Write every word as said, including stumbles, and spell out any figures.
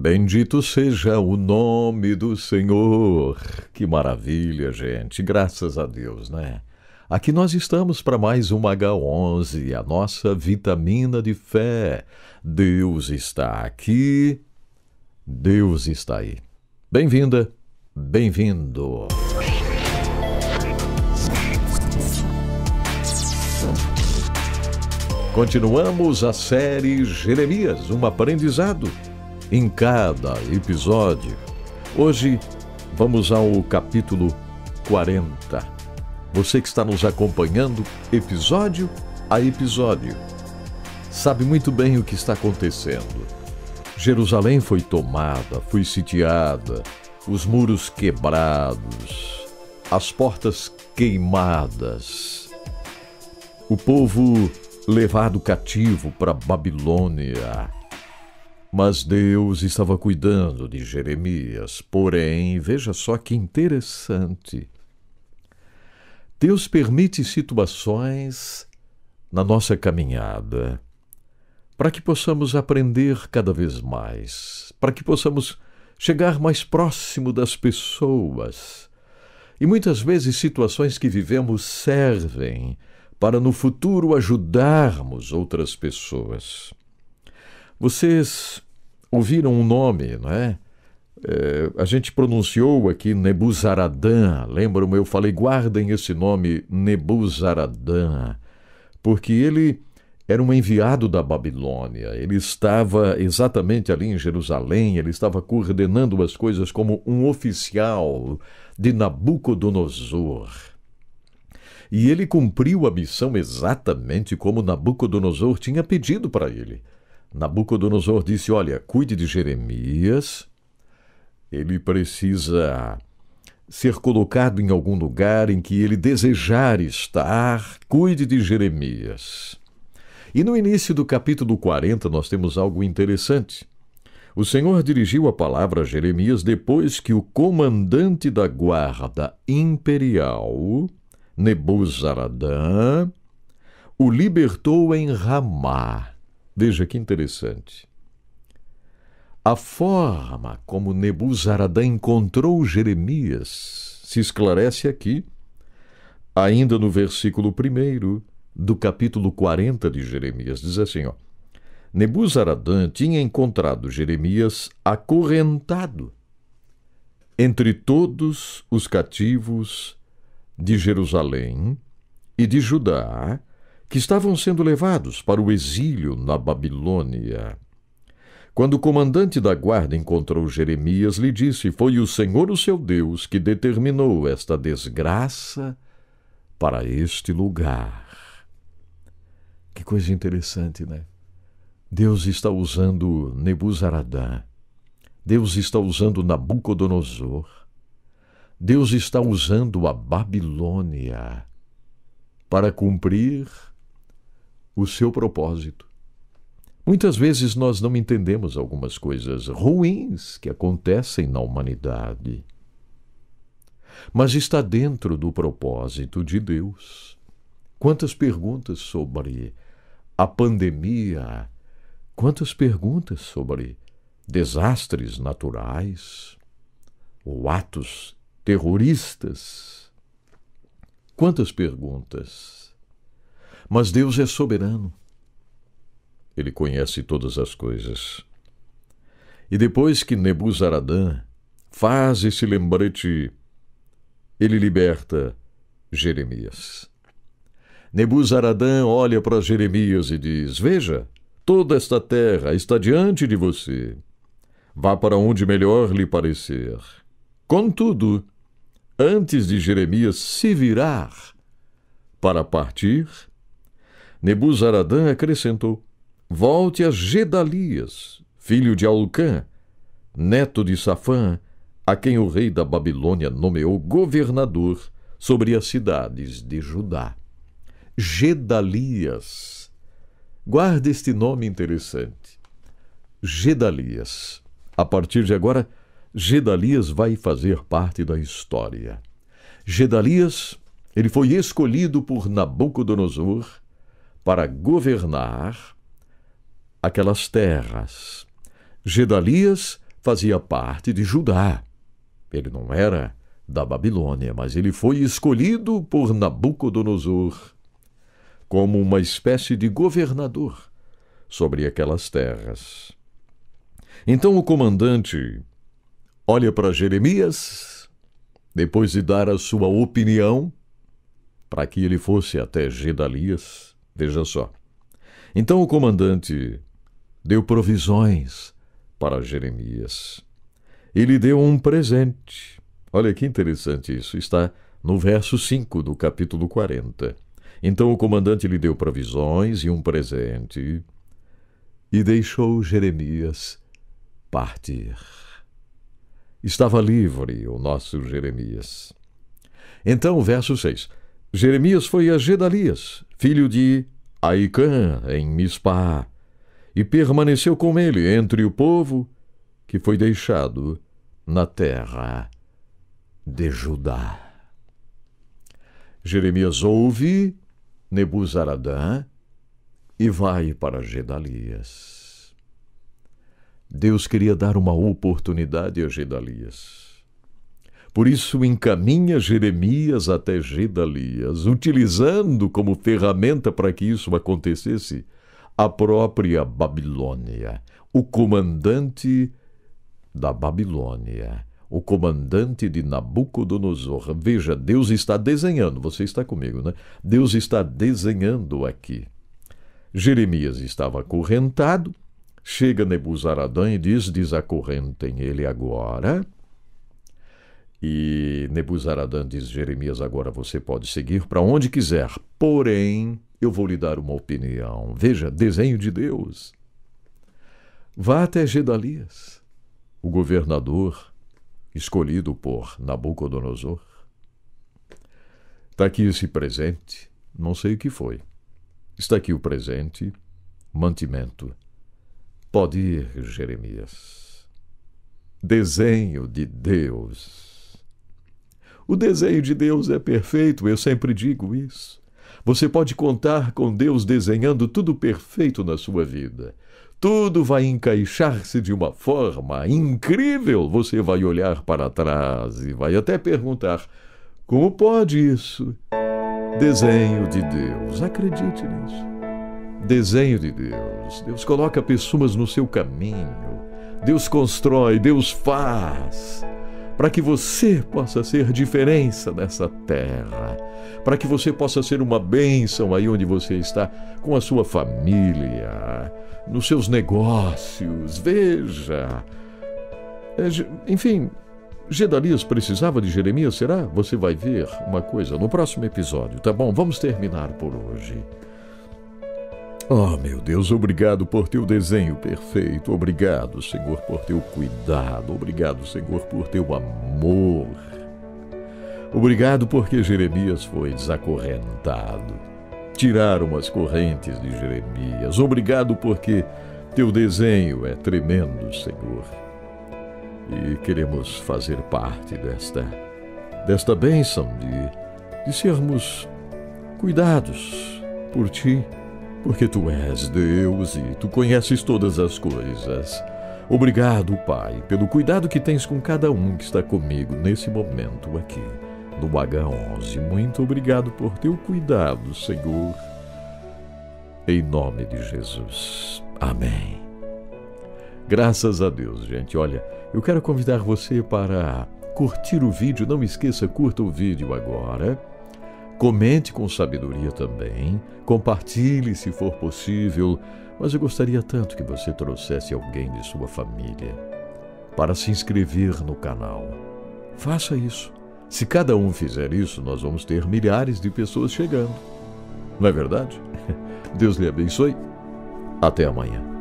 Bendito seja o nome do Senhor. Que maravilha, gente. Graças a Deus, né? Aqui nós estamos para mais uma agá onze, a nossa vitamina de fé. Deus está aqui, Deus está aí. Bem-vinda, bem-vindo. Continuamos a série Jeremias, um aprendizado em cada episódio. Hoje vamos ao capítulo quarenta. Você que está nos acompanhando episódio a episódio sabe muito bem o que está acontecendo. Jerusalém foi tomada, foi sitiada, os muros quebrados, as portas queimadas, o povo levado cativo para Babilônia. Mas Deus estava cuidando de Jeremias. Porém, veja só que interessante. Deus permite situações na nossa caminhada para que possamos aprender cada vez mais, para que possamos chegar mais próximo das pessoas. E muitas vezes situações que vivemos servem para no futuro ajudarmos outras pessoas. Vocês ouviram um nome, não é? é a gente pronunciou aqui Nebuzaradã. Lembram? Eu falei, guardem esse nome, Nebuzaradã, porque ele era um enviado da Babilônia. Ele estava exatamente ali em Jerusalém, ele estava coordenando as coisas como um oficial de Nabucodonosor. E ele cumpriu a missão exatamente como Nabucodonosor tinha pedido para ele. Nabucodonosor disse, olha, cuide de Jeremias, ele precisa ser colocado em algum lugar em que ele desejar estar, cuide de Jeremias. E no início do capítulo quarenta nós temos algo interessante. O Senhor dirigiu a palavra a Jeremias depois que o comandante da guarda imperial, Nebuzaradã, o libertou em Ramá. Veja que interessante. A forma como Nebuzaradã encontrou Jeremias se esclarece aqui, ainda no versículo primeiro do capítulo quarenta de Jeremias. Diz assim, ó, Nebuzaradã tinha encontrado Jeremias acorrentado entre todos os cativos de Jerusalém e de Judá, que estavam sendo levados para o exílio na Babilônia. Quando o comandante da guarda encontrou Jeremias, lhe disse, foi o Senhor, o seu Deus, que determinou esta desgraça para este lugar. Que coisa interessante, né? Deus está usando Nebuzaradã. Deus está usando Nabucodonosor. Deus está usando a Babilônia para cumprir o seu propósito. Muitas vezes nós não entendemos algumas coisas ruins que acontecem na humanidade, mas está dentro do propósito de Deus. Quantas perguntas sobre a pandemia, quantas perguntas sobre desastres naturais ou atos terroristas, quantas perguntas. Mas Deus é soberano. Ele conhece todas as coisas. E depois que Nebuzaradã faz esse lembrete, ele liberta Jeremias. Nebuzaradã olha para Jeremias e diz, veja, toda esta terra está diante de você. Vá para onde melhor lhe parecer. Contudo, antes de Jeremias se virar para partir, Nebuzaradã acrescentou, volte a Gedalias, filho de Alcã, neto de Safã, a quem o rei da Babilônia nomeou governador sobre as cidades de Judá. Gedalias. Guarde este nome interessante. Gedalias. A partir de agora, Gedalias vai fazer parte da história. Gedalias, ele foi escolhido por Nabucodonosor para governar aquelas terras. Gedalias fazia parte de Judá. Ele não era da Babilônia, mas ele foi escolhido por Nabucodonosor como uma espécie de governador sobre aquelas terras. Então o comandante olha para Jeremias, depois de dar a sua opinião, para que ele fosse até Gedalias. Veja só. Então o comandante deu provisões para Jeremias. Ele deu um presente. Olha que interessante isso. Está no verso cinco do capítulo quarenta. Então o comandante lhe deu provisões e um presente e deixou Jeremias partir. Estava livre o nosso Jeremias. Então o verso seis. Jeremias foi a Gedalias, filho de Aicã, em Mispá, e permaneceu com ele entre o povo que foi deixado na terra de Judá. Jeremias ouve Nebuzaradã e vai para Gedalias. Deus queria dar uma oportunidade a Gedalias. Por isso encaminha Jeremias até Gedalias, utilizando como ferramenta para que isso acontecesse a própria Babilônia, o comandante da Babilônia, o comandante de Nabucodonosor. Veja, Deus está desenhando, você está comigo, né? Deus está desenhando aqui. Jeremias estava acorrentado, chega Nebuzaradã e diz, desacorrentem ele agora. E Nebuzaradã diz, Jeremias, agora você pode seguir para onde quiser, porém, eu vou lhe dar uma opinião. Veja, desenho de Deus. Vá até Gedalias, o governador escolhido por Nabucodonosor. Está aqui esse presente, não sei o que foi. Está aqui o presente, mantimento. Pode ir, Jeremias. Desenho de Deus. O desenho de Deus é perfeito, eu sempre digo isso. Você pode contar com Deus desenhando tudo perfeito na sua vida. Tudo vai encaixar-se de uma forma incrível. Você vai olhar para trás e vai até perguntar, como pode isso? Desenho de Deus, acredite nisso. Desenho de Deus. Deus coloca pessoas no seu caminho. Deus constrói, Deus faz, para que você possa ser diferença nessa terra, para que você possa ser uma bênção aí onde você está, com a sua família, nos seus negócios. Veja, é, enfim, Gedalias precisava de Jeremias, será? Você vai ver uma coisa no próximo episódio, tá bom? Vamos terminar por hoje. Oh, meu Deus, obrigado por teu desenho perfeito. Obrigado, Senhor, por teu cuidado. Obrigado, Senhor, por teu amor. Obrigado porque Jeremias foi desacorrentado. Tiraram as correntes de Jeremias. Obrigado porque teu desenho é tremendo, Senhor. E queremos fazer parte desta, desta bênção de, de sermos cuidados por ti. Porque tu és Deus e tu conheces todas as coisas. Obrigado, Pai, pelo cuidado que tens com cada um que está comigo nesse momento aqui, no H onze. Muito obrigado por teu cuidado, Senhor. Em nome de Jesus. Amém. Graças a Deus, gente. Olha, eu quero convidar você para curtir o vídeo. Não esqueça, curta o vídeo agora. Comente com sabedoria também, compartilhe se for possível, mas eu gostaria tanto que você trouxesse alguém de sua família para se inscrever no canal. Faça isso. Se cada um fizer isso, nós vamos ter milhares de pessoas chegando. Não é verdade? Deus lhe abençoe. Até amanhã.